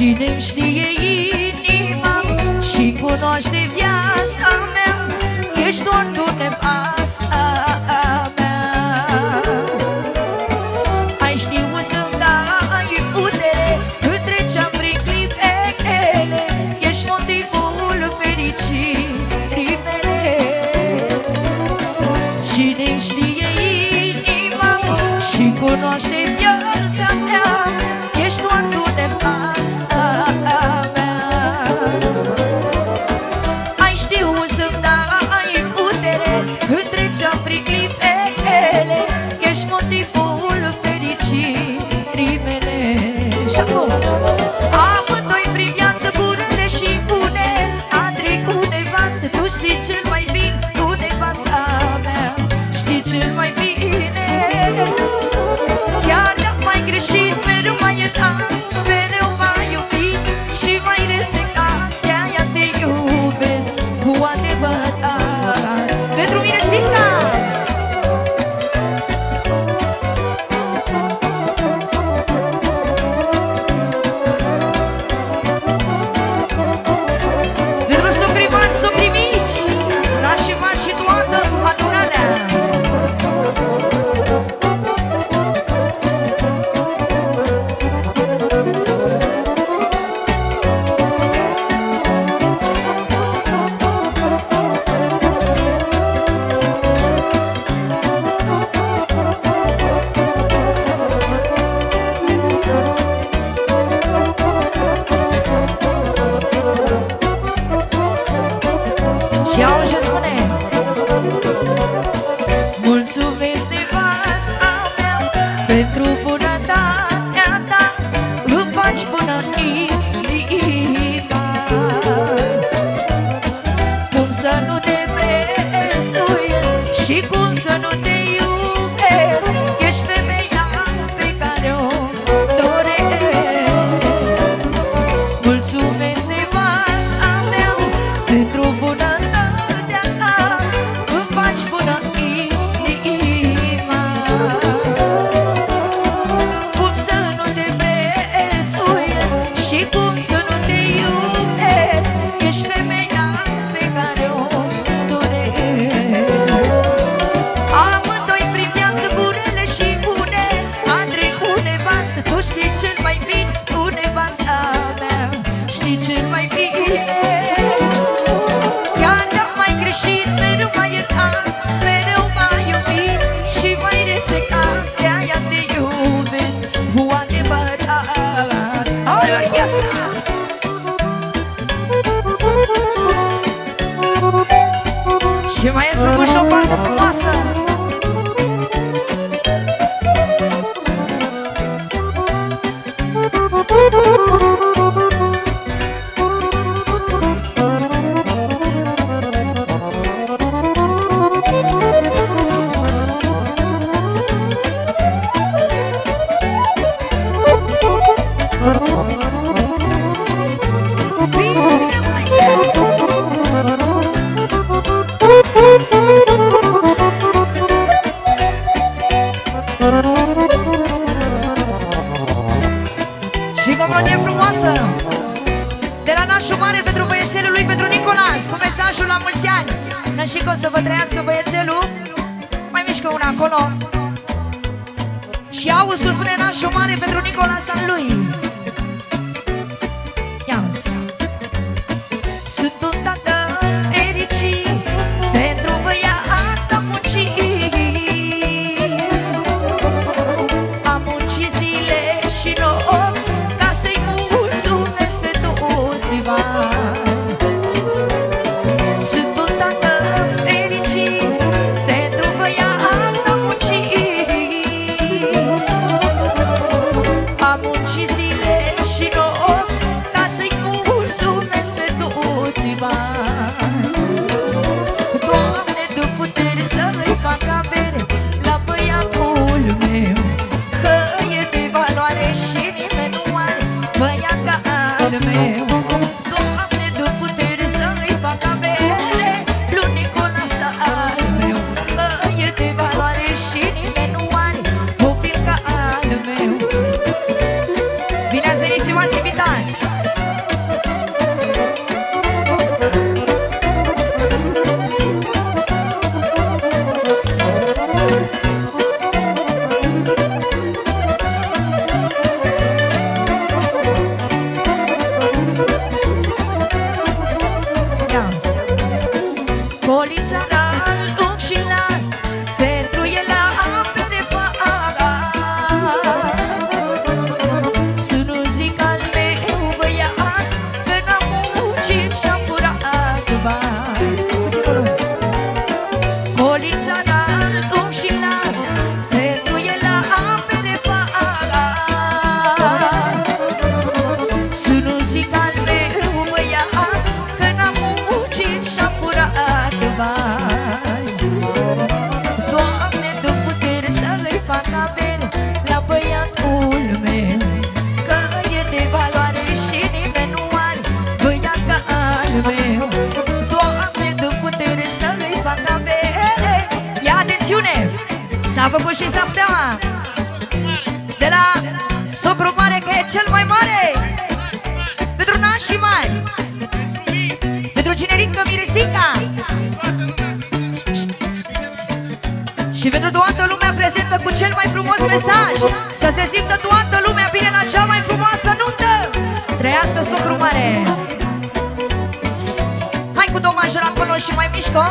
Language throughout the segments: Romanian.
Cine-mi știe inima și cunoaște viața mea, ești doar tu nevasta mea. Ai știut să-mi dai putere când treceam prin clipele, ești motivul fericirii mele. Cine-mi știe inima și cunoaște viața mea, ești doar tu nevasta mea. Ai știut să-mi dai putere când treceam prin clipele, ești motivul fericirii mele. Și acum amândoi prin viață bunele și bune, a trecut nevastă, tu știi cel mai bine, tu nevasta mea, știi cel mai bine. Chiar dacă m-ai greșit, mereu m-ai iertat, mereu m-ai iubit și m-ai respectat, de-aia te iubesc cu adevărat. Pentru mine, Sica! Pentru suprimari, suprimici, nașii mari și toată adunarea. Și auzi ce spune: mulțumesc nevasta mea pentru bunătatea ta, îmi faci bună inima. Cum să nu te prețuiesc și cum să nu te iubesc, ești femeia pe care o doresc. Mulțumesc nevasta mea pentru bunătatea ta, îmi faci bună inima. Cum să nu te prețuiesc și cum să nu te iubesc, ești femeia pe care o doresc. Amândoi prin viață bunele și bune, a trecut nevastă, tu știi cel mai bine, tu nevasta mea, știi cel mai bine. Chiar dacă m-ai greșit, mereu m-ai iertat, mereu m-ai iubit și m-ai respectat, de-aia te iubesc cu adevărat. Hai, orchestra! Și maestru Buș, o parte frumoasă! Bine, maestru! Și cu o melodie frumoasă de la nașul mare pentru băiețelul lui, pentru Nicolas, cu mesajul la mulți ani. Nășică, o să vă trăiască băiețelul. Mai mișcă una acolo. Și auzi cum spune nașul mare pentru Nicolas al lui. Ia auzi. Sunt un tată fericit pentru băiata muncit. Am muncit zile și nopți ca să-i mulțumesc pe toți bani. Sunt un tată fericit pentru băiata muncit. Am muncit zile S-a făcut și safteaua de la socru mare, că e cel mai mare. Pentru nașii mari, pentru cinerică Mirisica și pentru toată lumea prezentă cu cel mai frumos mesaj. Să se simtă toată lumea bine la cea mai frumoasă nuntă. Trăiască socru mare. Hai cu două major acolo și mai mișcă.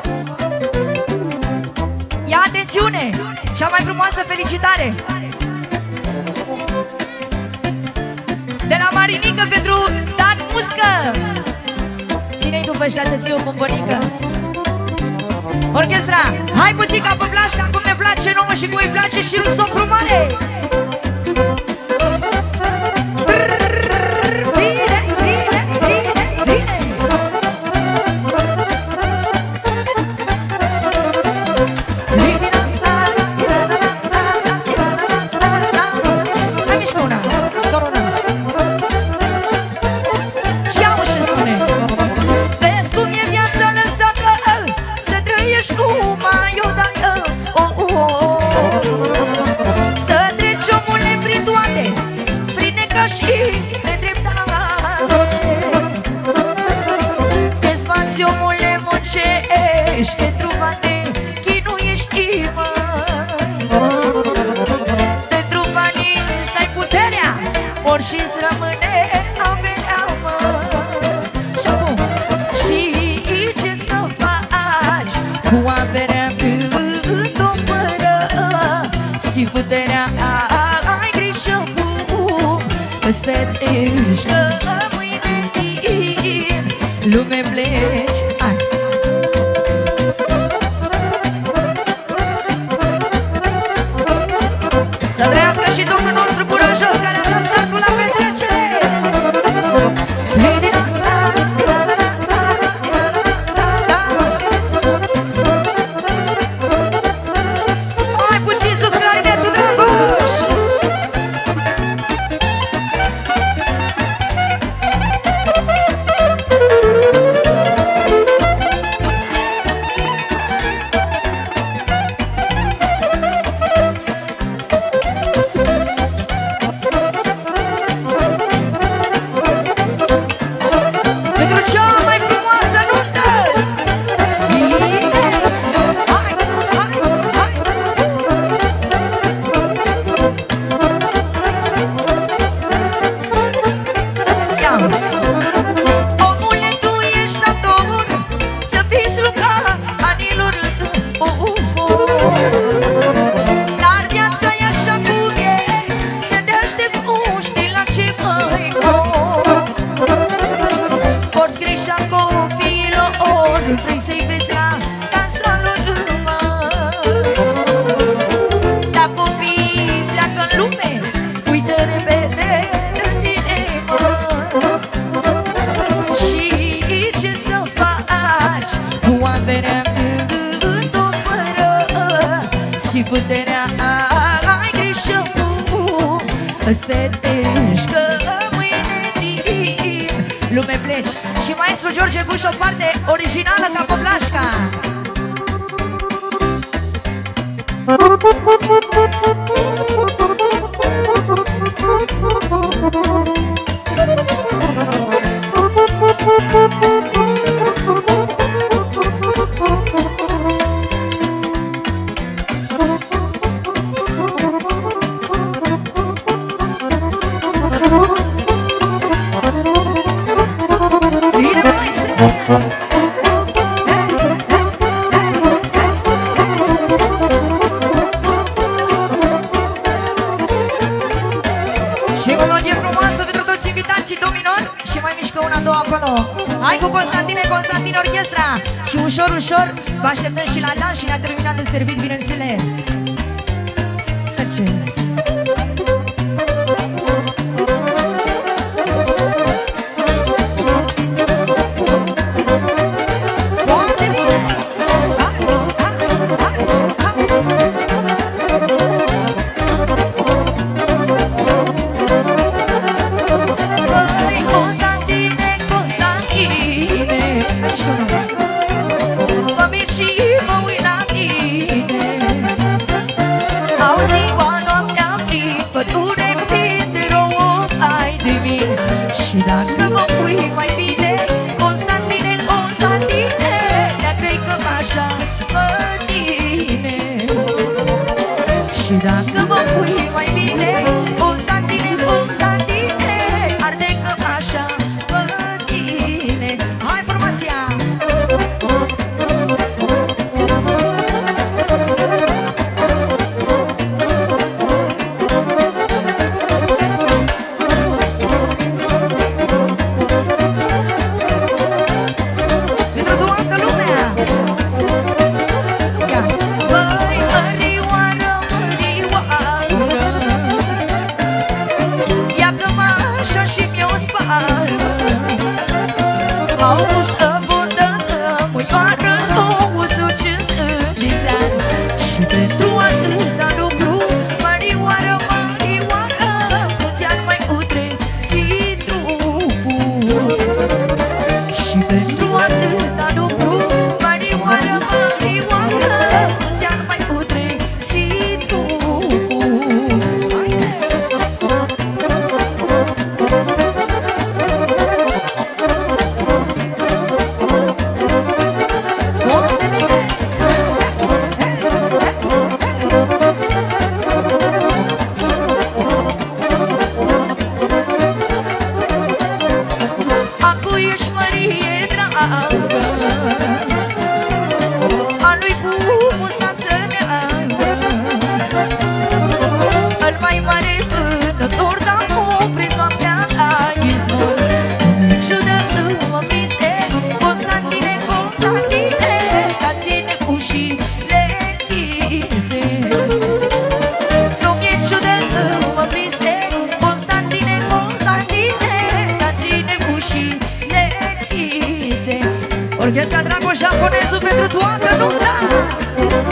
Ia atențiune, cea mai frumoasă felicitare de la Marinică pentru Dan Muscă. Ține-i tu făștea să ții o bombonică. Orchestra, hai puțin ca pe flașca, cum ne place nouă și cum îi place și lui socru mare. Bine, bine, bine, bine. Hai mișcă una, doar una. Și auzi ce spune. Vezi cum e viața lăsată, să trăiești numai odată. Să treci omule prin toate, prin necaz și nedreptate. Te sfanți omule, muncești pentru bani, chinuiești măi. Pentru banii îți dai puterea, ori și-ți rămâne averea măi. Și acum, și ce să faci cu averea cât o pără, și puterea ai grijă cum îți ferești, că mâine din lume pleci. Hai! Să trăiască și Domnul nostru curajos, care a dat startul la petrecere. Hai puțin sus clarinetul, Dragoș! Pentru cea mai frumoasă nuntă! Bine! Hai, hai, hai! Ia uzi! Omule, tu ești dator să fii sluga anilor dar viața e așa cum e, să te aștepți, nu știi la ce mai porți grija copiilor, vrei să-i vezi la casa lor, dar copiii pleacă în lume, uită repede de tine, și ce să faci cu averea cât o pără, și puterea ai grijă cum îți ferești, că mâine din lume pleci. Și maestru George Guș, o parte originală ca pe flașca. Bine, maestru! Și o melodie frumoasă pentru toți invitații dominori. Și mai mișcă una, două acolo. Hai cu Constantine Orchestra. Și ușor, ușor vă așteptăm și la dans. Și ne-a terminat de servit, bineînțeles. Tăce. Foarte bine! Hai, hai, hai, hai! Constantine, mă mir și mă uit la tine. mă pui mai bine, Constantine, Constantine, ne-a crei că așa pe tine. Și dacă mă pui mai bine, Constantine, Constantine, arde că așa pe tine. Hai formația! Orchestra Dragoș Japonezu pentru toată lumea!